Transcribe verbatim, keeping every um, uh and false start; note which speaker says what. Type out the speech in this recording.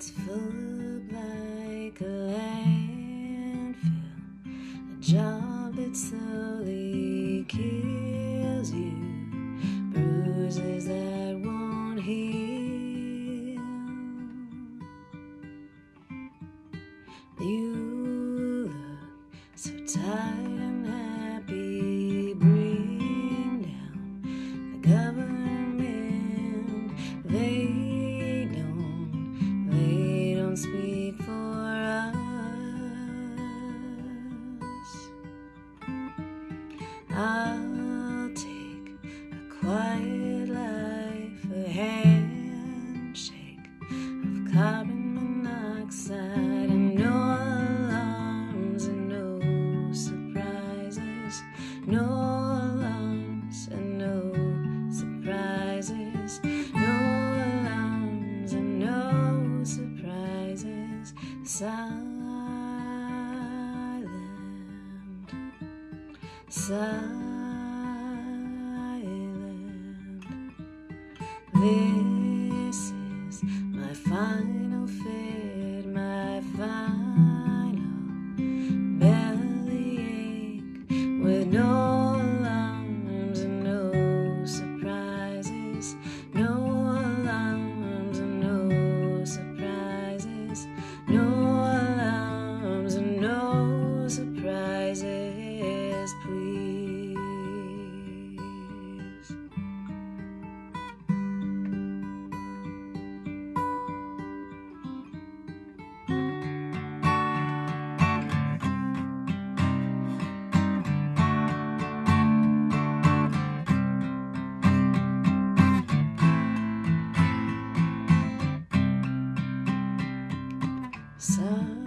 Speaker 1: It's full like a landfill, a job that slowly kills you, bruises that won't heal. You look so tired and happy, bring down the government. They speak for us. I'll take a quiet life, a handshake of carbon monoxide, and no alarms and no surprises, no alarms and no surprises, no alarms and no surprises. Silent, silent. This is my final fate, my final bellyache, with no alarms and no surprises, no alarms and no surprises, no surprises, please. So